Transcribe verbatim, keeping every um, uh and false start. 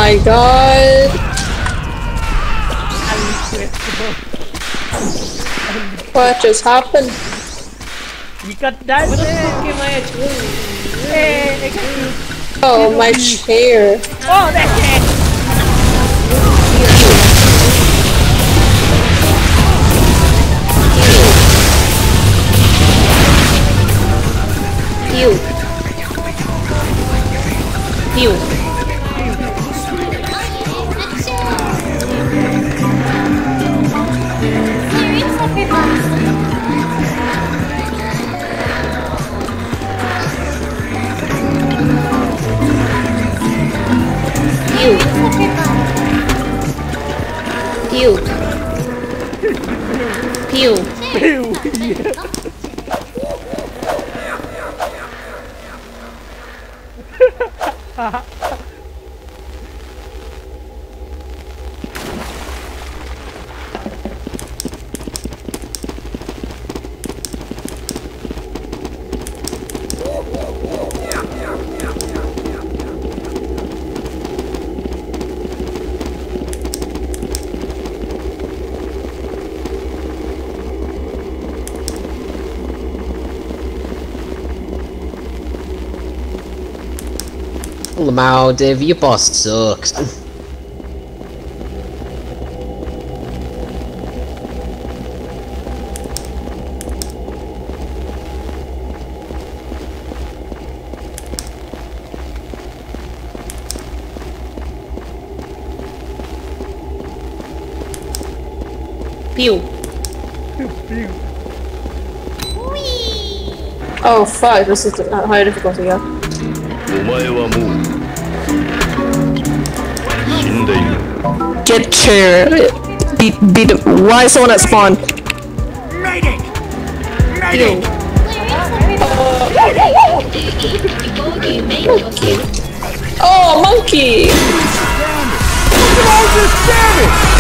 my god. What just happened? You got that there! Hey, I got you! Oh, my chair. Oh, that's it! Pew. Pew. Pew. Pew. Pew. Lamau, Dave, your boss sucks. Pew. Oh fuck, this is a higher difficulty, yeah. Get chair. Beat, beat him. Why is someone at spawn? Medic! Medic! Oh, monkey! Damn it!